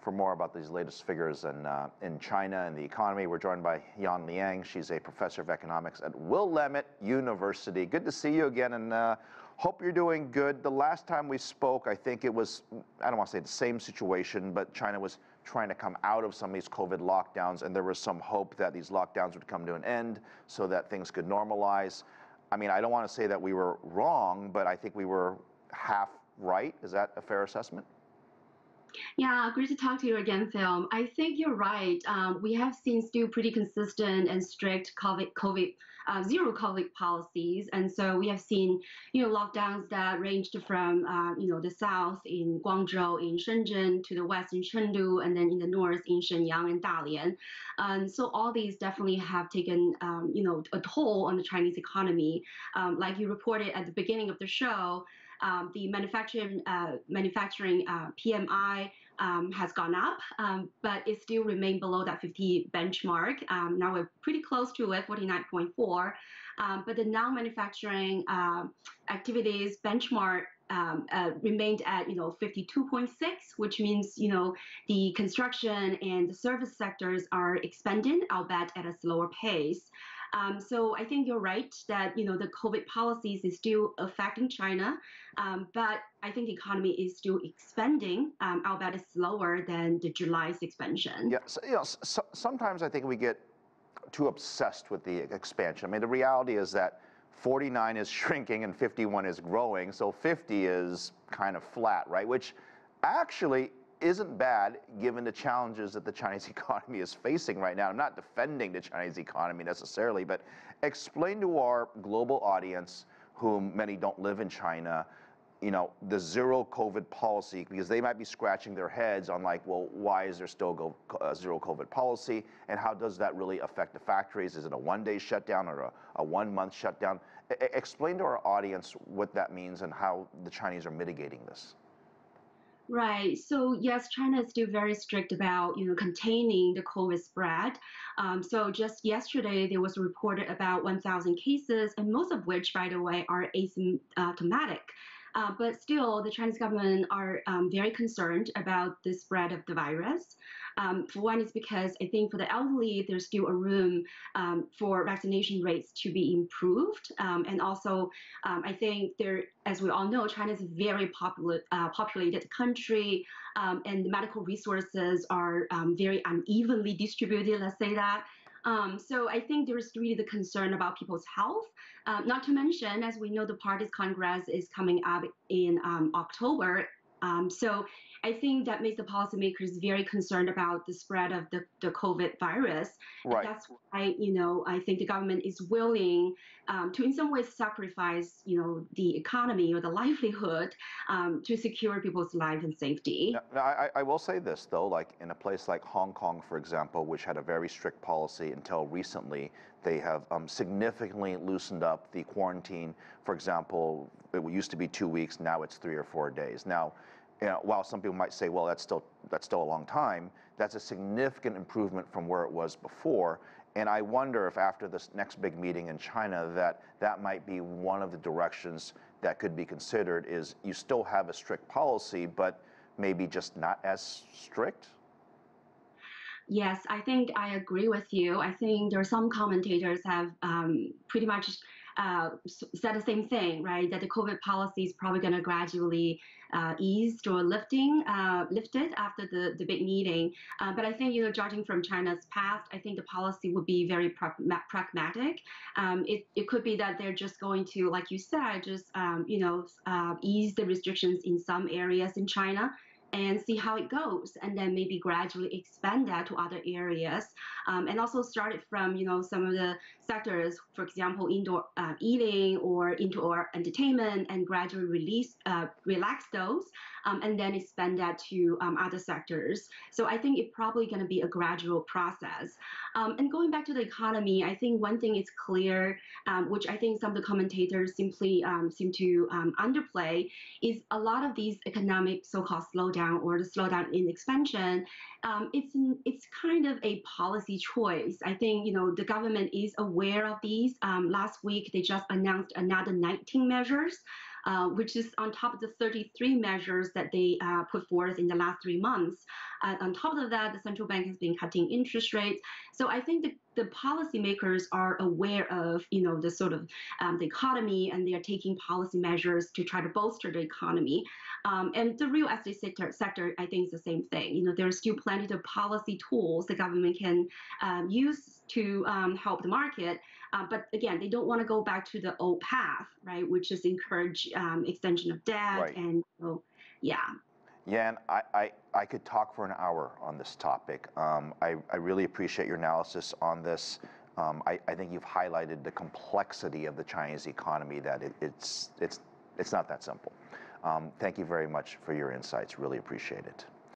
for more about these latest figures in China and the economy. We're joined by Yan Liang. She's a professor of economics at Willamette University. Good to see you again, and hope you're doing good. The last time we spoke, I think it was, I don't want to say the same situation, but China was trying to come out of some of these COVID lockdowns, and there was some hope that these lockdowns would come to an end so that things could normalize. I mean, I don't want to say that we were wrong, but I think we were half right. Is that a fair assessment? Yeah, great to talk to you again, Phil. I think you're right. We have seen still pretty consistent and strict zero COVID policies, and so we have seen, lockdowns that ranged from, the south in Guangzhou, in Shenzhen, to the west in Chengdu, and then in the north in Shenyang and Dalian. And so all these definitely have taken, a toll on the Chinese economy. Like you reported at the beginning of the show, the manufacturing PMI has gone up, but it still remained below that 50 benchmark. Now we're pretty close to it, 49.4. But the non-manufacturing activities benchmark remained at 52.6, which means the construction and the service sectors are expanding, albeit at a slower pace. So I think you're right that the COVID policies is still affecting China, but I think the economy is still expanding, albeit it's slower than the July's expansion. Yeah, so, sometimes I think we get too obsessed with the expansion. I mean, the reality is that 49 is shrinking and 51 is growing, so 50 is kind of flat, right? Which actually isn't bad given the challenges that the Chinese economy is facing right now. I'm not defending the Chinese economy necessarily, but explain to our global audience, whom many don't live in China, the zero COVID policy, because they might be scratching their heads on like, well, why is there still zero COVID policy, and how does that really affect the factories? Is it a one-day shutdown or a one-month shutdown? Explain to our audience what that means and how the Chinese are mitigating this. Right. So yes, China is still very strict about containing the COVID spread. So just yesterday there was reported about 1,000 cases, and most of which, by the way, are asymptomatic. But still, the Chinese government are very concerned about the spread of the virus. For one, is because I think for the elderly, there's still a room for vaccination rates to be improved. And also, I think as we all know, China is a very populated country, and the medical resources are very unevenly distributed, let's say that. So I think there's really the concern about people's health. Not to mention, as we know, the party's congress is coming up in October. So I think that makes the policymakers very concerned about the spread of the COVID virus. Right. And that's why, I think the government is willing to in some ways sacrifice, the economy or the livelihood to secure people's life and safety. Now, I will say this, though, like in a place like Hong Kong, for example, which had a very strict policy until recently, they have significantly loosened up the quarantine. For example, it used to be 2 weeks, now it's 3 or 4 days. Now, while some people might say, well, that's still a long time, that's a significant improvement from where it was before. And I wonder if after this next big meeting in China, that might be one of the directions that could be considered, is you still have a strict policy, but maybe just not as strict? Yes, I think I agree with you. I think there are some commentators have pretty much said the same thing, right? That the COVID policy is probably going to gradually eased or lifted after the big meeting. But I think, judging from China's past, I think the policy would be very pragmatic. It could be that they're just going to, like you said, just, ease the restrictions in some areas in China and see how it goes, and then maybe gradually expand that to other areas, and also start it from some of the sectors, for example, indoor eating or indoor entertainment, and gradually relax those, and then expand that to other sectors. So I think it's probably going to be a gradual process. And going back to the economy, I think one thing is clear, which I think some of the commentators simply seem to underplay, is a lot of these economic so-called slowdown or the slowdown in expansion, it's kind of a policy choice. I think the government is aware of these. Last week they just announced another 19 measures. which is on top of the 33 measures that they put forth in the last 3 months. On top of that, the central bank has been cutting interest rates. So I think the policymakers are aware of, the sort of the economy, and they are taking policy measures to try to bolster the economy. And the real estate sector, I think, is the same thing. There are still plenty of policy tools the government can use to help the market. But again, they don't want to go back to the old path, right, which is encourage extension of debt. Right. And so, yeah. Yeah, and I could talk for an hour on this topic. I really appreciate your analysis on this. I think you've highlighted the complexity of the Chinese economy, that it's not that simple. Thank you very much for your insights. Really appreciate it.